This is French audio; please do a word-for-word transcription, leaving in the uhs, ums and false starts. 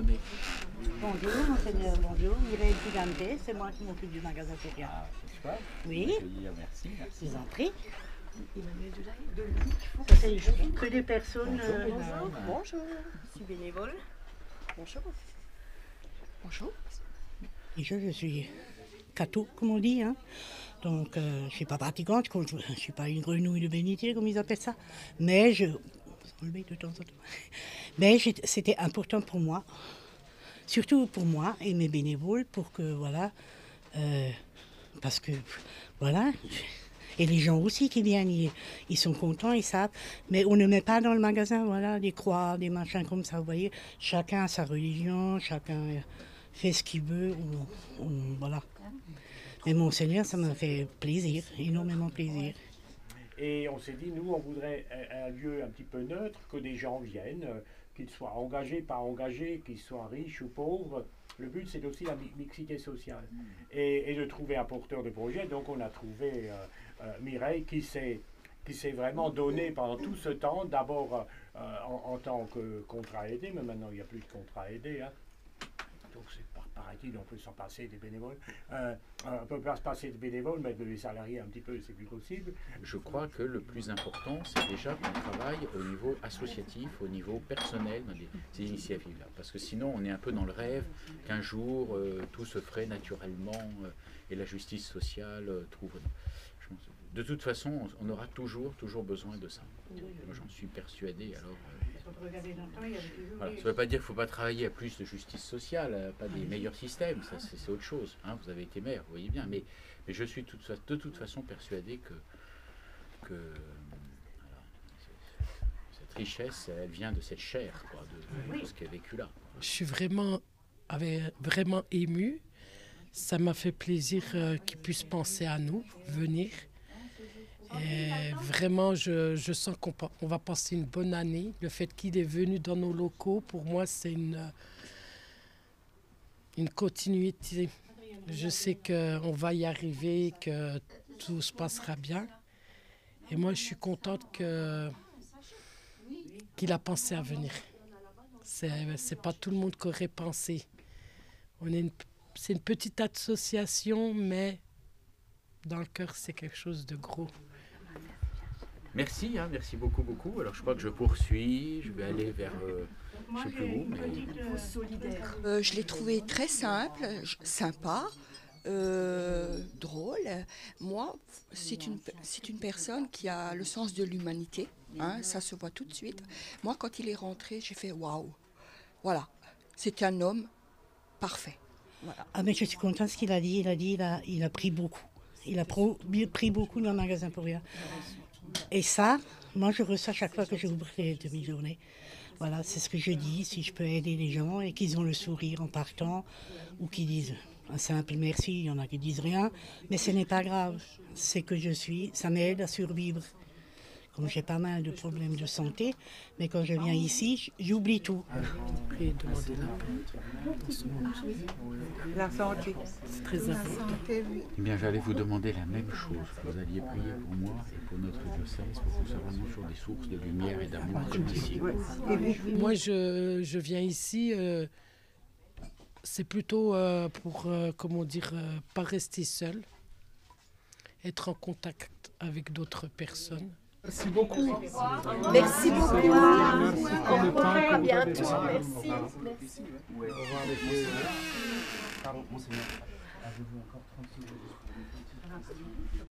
donner. Bonjour, monseigneur, bonjour. Mireille Gigante, c'est moi qui m'occupe du magasin Féria. Ah, c'est chouette. Oui. Je veux dire merci, merci. Je vous en prie. Emmanuel Dulaye. Ça, c'est juste que des personnes. Bonjour, euh, mesdames. Bonjour. Je suis bénévole. Bonjour. Bonjour. Déjà, je suis catho, comme on dit. Hein. Donc, euh, je ne suis pas pratiquante, je ne suis pas une grenouille de bénitier, comme ils appellent ça. Mais je. De temps en temps. Mais c'était important pour moi, surtout pour moi et mes bénévoles, pour que, voilà. Euh, parce que, voilà. Et les gens aussi qui viennent, ils, ils sont contents, ils savent. Mais on ne met pas dans le magasin, voilà, des croix, des machins comme ça, vous voyez. Chacun a sa religion, chacun fait ce qu'il veut, on, on, voilà. Mais Monseigneur, ça m'a fait plaisir, énormément plaisir. Et on s'est dit, nous, on voudrait un, un lieu un petit peu neutre, que des gens viennent, euh, qu'ils soient engagés, pas engagés, qu'ils soient riches ou pauvres. Le but, c'est aussi la mi- mixité sociale et, et de trouver un porteur de projet. Donc, on a trouvé euh, euh, Mireille qui s'est qui s'est vraiment donné pendant tout ce temps, d'abord euh, en, en tant que contrat aidé, mais maintenant il n'y a plus de contrat aidé. Hein. Donc, c'est par paraît-il, on peut s'en passer des bénévoles. Euh, on peut pas se passer des bénévoles, mais de les salariés un petit peu, c'est plus possible. Je crois que le plus important, c'est déjà qu'on travaille au niveau associatif, au niveau personnel, dans des, ces initiatives-là. Parce que sinon, on est un peu dans le rêve qu'un jour, euh, tout se ferait naturellement euh, et la justice sociale euh, trouve... Je pense, de toute façon, on aura toujours, toujours besoin de ça. Moi, j'en suis persuadé. Alors, euh, voilà. Ça ne veut pas dire qu'il ne faut pas travailler à plus de justice sociale, à pas des meilleurs systèmes, ça c'est autre chose. Hein. Vous avez été maire, vous voyez bien. Mais, mais je suis tout, de toute façon persuadé que, que voilà, cette richesse, elle vient de cette chair, quoi, de, de ce qui a vécu là. Je suis vraiment, avec, vraiment ému. Ça m'a fait plaisir euh, qu'ils puissent penser à nous, venir. Et vraiment, je, je sens qu'on on va passer une bonne année. Le fait qu'il est venu dans nos locaux, pour moi, c'est une, une continuité. Je sais qu'on va y arriver, que tout se passera bien. Et moi, je suis contente que, qu'il a pensé à venir. C'est, c'est pas tout le monde qui aurait pensé. On est une, c'est une petite association, mais dans le cœur, c'est quelque chose de gros. Merci, hein, merci beaucoup, beaucoup. Alors je crois que je poursuis, je vais aller vers, euh, je ne sais plus où, mais... Solidaire. Euh, je l'ai trouvé très simple, sympa, euh, drôle. Moi, c'est une, c'est une personne qui a le sens de l'humanité, hein, ça se voit tout de suite. Moi, quand il est rentré, j'ai fait waouh. Voilà, c'est un homme parfait. Voilà. Ah mais je suis contente de ce qu'il a dit, il a dit, il a, il a pris beaucoup. Il a pro, pris beaucoup dans le magasin pour rien. Et ça, moi je reçois chaque fois que j'ouvre les demi-journées. Voilà, c'est ce que je dis, si je peux aider les gens et qu'ils ont le sourire en partant, ou qu'ils disent un simple merci, il y en a qui disent rien, mais ce n'est pas grave, c'est que je suis, ça m'aide à survivre. Comme j'ai pas mal de problèmes de santé, mais quand je viens ici, j'oublie tout. Priez, demandez la paix. La santé. C'est très important. Eh bien, j'allais vous demander la même chose. Vous alliez prier pour moi et pour notre diocèse, pour que nous soyons vraiment sur des sources de lumière et d'amour comme ici. Moi, je, je viens ici, euh, c'est plutôt euh, pour, euh, comment dire, euh, pas rester seul, être en contact avec d'autres personnes. Merci beaucoup. Merci beaucoup. Merci pour le temps que À vous bientôt. avez Merci. Merci. Au revoir, messieurs. Pardon, monseigneur. Avez-vous encore trente secondes?